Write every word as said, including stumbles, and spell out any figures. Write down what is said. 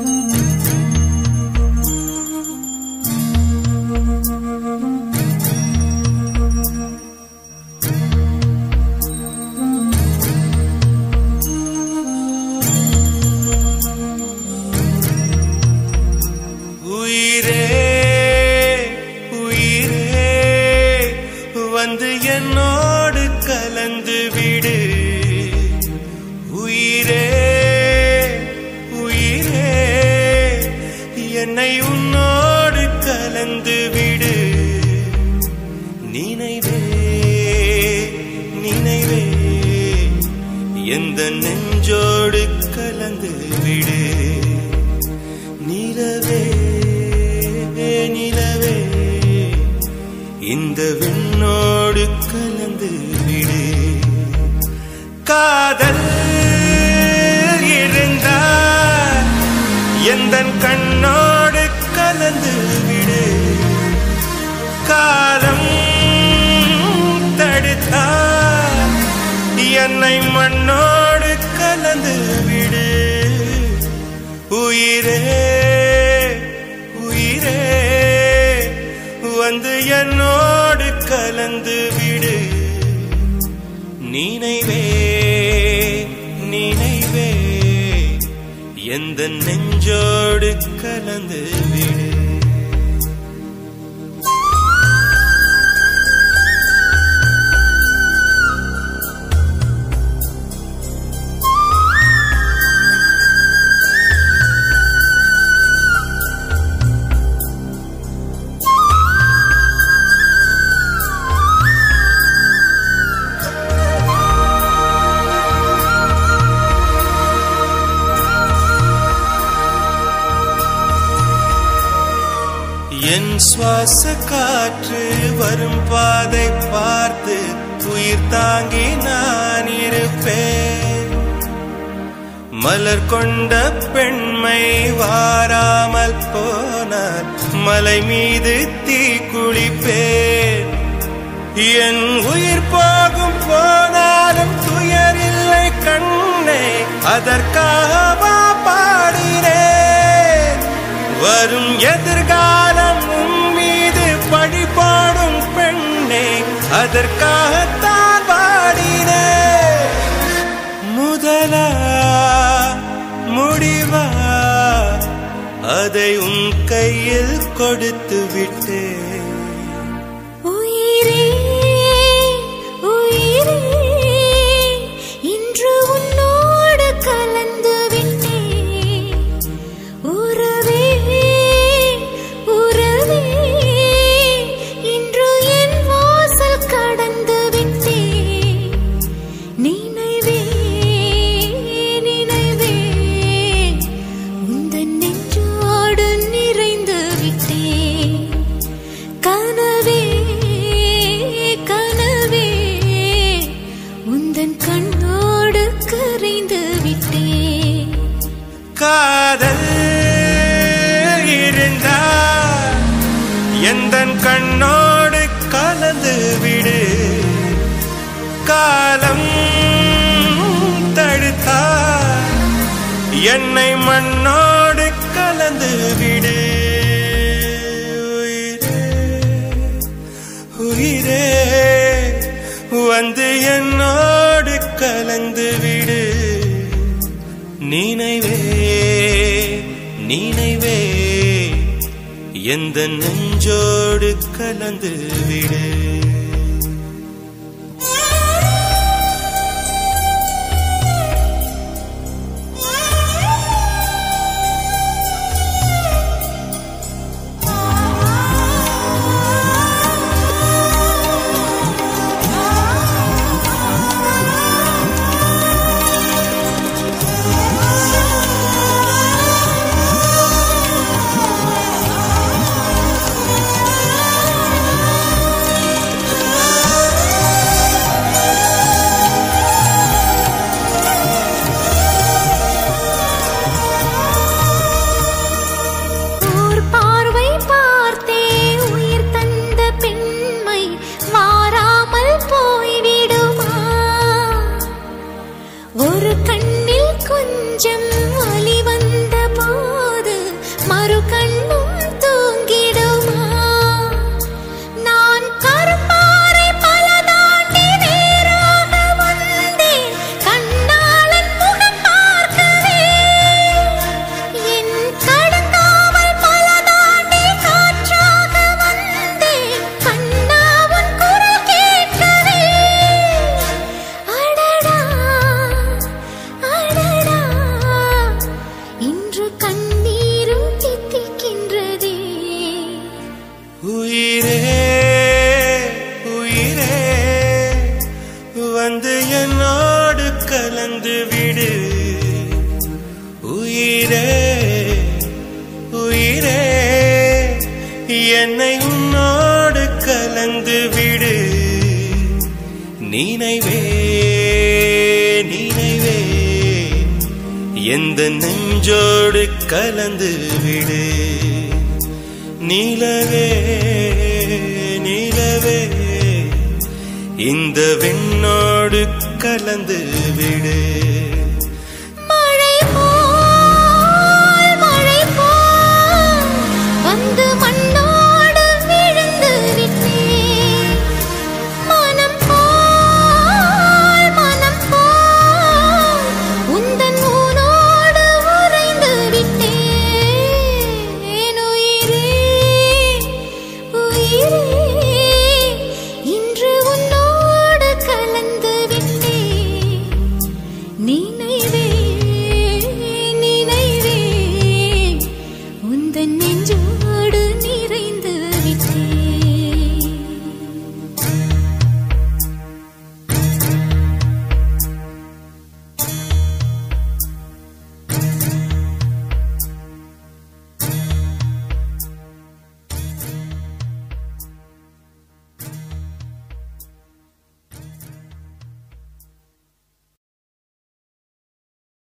சுவாச காற்று வரும் பாதை பார்த்து உயிர் தாங்கி நான் இருப்பேன். மலர் கொண்ட பெண்மை வாராமல் போனார் மலை மீது தீ குளிப்பேன். என் உயிர் போகும் போனாலும் துயரில்லை கண்ணே, அதற்காகவா பாடினேன். வரும் எதிர்காலம் உன் மீது பழி பாடும் பெண்ணே, அதற்காகத்தான் பாடினேன். முதலா முடிவா அதை உன் கையில் கொடுத்து விட்டேன். உயிரே உயிரே இன்று உன்னோடு கலந்து விட்டேன். உறவே உறவே இன்று என் வாசல் கடந்து விட்டேன். நினைவே நினைவே உந்தன் நெஞ்சோடு நிறைந்து விட்டேன். கனவே கனவே உந்தன் கண்ணோடு கரைந்து விட்டேன். காதல் இருந்தால் எந்தன் கண்ணோடு கலந்து விடு. காலம் தடுத்தால் என்னை மண்ணோடு கலந்து விடு. உயிரே வந்து என்னோடு கலந்து விடு. நினைவே நினைவே எந்த நெஞ்சோடு கலந்து விடு. ஒரு கண்ணில் கொஞ்சம் வலி வந்த போது உயிரே உயிரே என்னை உன்னோடு கலந்து விடு நினைவே நினைவே எந்த நெஞ்சோடு கலந்து விடு நிலவே நிலவே இந்த விண்ணோடு கலந்து விடு